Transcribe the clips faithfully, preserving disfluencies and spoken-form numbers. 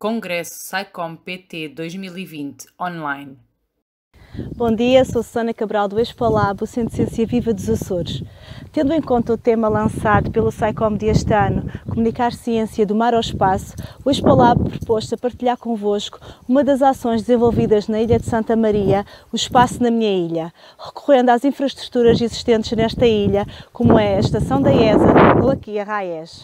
Congresso SciComm P T dois mil e vinte online. Bom dia, sou Susana Cabral do Expolab, o Centro de Ciência Viva dos Açores. Tendo em conta o tema lançado pelo SciComm deste ano, Comunicar Ciência do Mar ao Espaço, o Expolab propôs-se a partilhar convosco uma das ações desenvolvidas na Ilha de Santa Maria, o Espaço na Minha Ilha, recorrendo às infraestruturas existentes nesta ilha, como é a Estação da E S A ou aqui a RAES.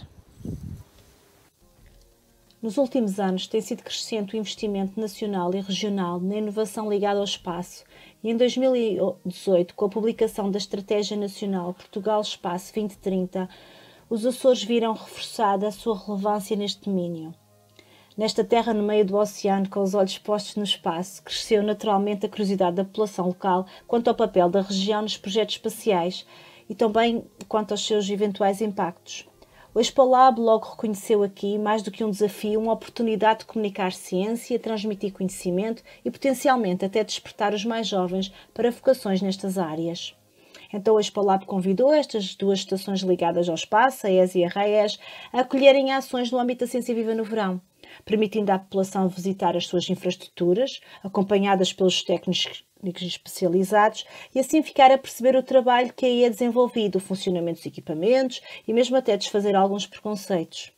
Nos últimos anos tem sido crescente o investimento nacional e regional na inovação ligada ao espaço e em dois mil e dezoito, com a publicação da Estratégia Nacional Portugal Espaço dois mil e trinta, os Açores viram reforçada a sua relevância neste domínio. Nesta terra no meio do oceano, com os olhos postos no espaço, cresceu naturalmente a curiosidade da população local quanto ao papel da região nos projetos espaciais e também quanto aos seus eventuais impactos. O Expolab logo reconheceu aqui, mais do que um desafio, uma oportunidade de comunicar ciência, transmitir conhecimento e potencialmente até despertar os mais jovens para vocações nestas áreas. Então o Expolab convidou estas duas estações ligadas ao espaço, a E S A e a RAES, a acolherem ações no âmbito da Ciência Viva no verão, permitindo à população visitar as suas infraestruturas, acompanhadas pelos técnicos especializados, e assim ficar a perceber o trabalho que aí é desenvolvido, o funcionamento dos equipamentos e mesmo até desfazer alguns preconceitos.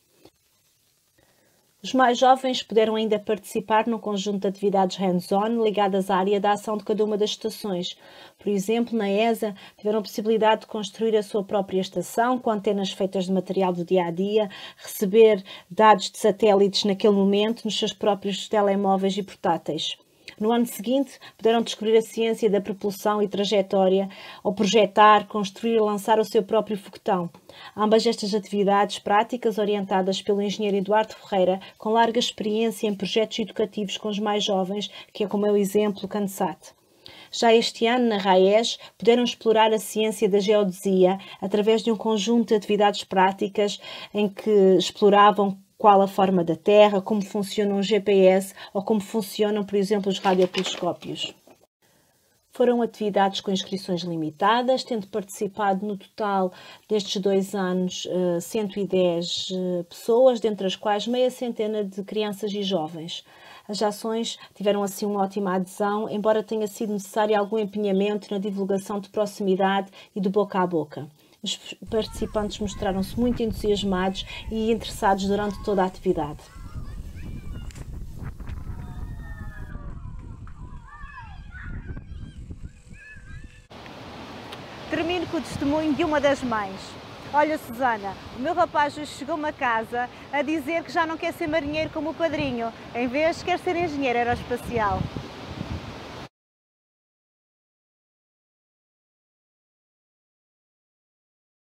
Os mais jovens puderam ainda participar num conjunto de atividades hands-on ligadas à área da ação de cada uma das estações. Por exemplo, na E S A tiveram a possibilidade de construir a sua própria estação com antenas feitas de material do dia-a-dia, receber dados de satélites naquele momento nos seus próprios telemóveis e portáteis. No ano seguinte, puderam descobrir a ciência da propulsão e trajetória, ao projetar, construir e lançar o seu próprio foguetão. Ambas estas atividades práticas, orientadas pelo engenheiro Eduardo Ferreira, com larga experiência em projetos educativos com os mais jovens, que é como é o exemplo CANSAT. Já este ano, na RAES, puderam explorar a ciência da geodesia através de um conjunto de atividades práticas em que exploravam qual a forma da Terra, como funciona um G P S ou como funcionam, por exemplo, os radiotelescópios. Foram atividades com inscrições limitadas, tendo participado no total destes dois anos cento e dez pessoas, dentre as quais meia centena de crianças e jovens. As ações tiveram assim uma ótima adesão, embora tenha sido necessário algum empenhamento na divulgação de proximidade e de boca a boca. Os participantes mostraram-se muito entusiasmados e interessados durante toda a atividade. Termino com o testemunho de uma das mães. Olha, Susana, o meu rapaz hoje chegou-me a casa a dizer que já não quer ser marinheiro como o padrinho, em vez quer ser engenheiro aeroespacial.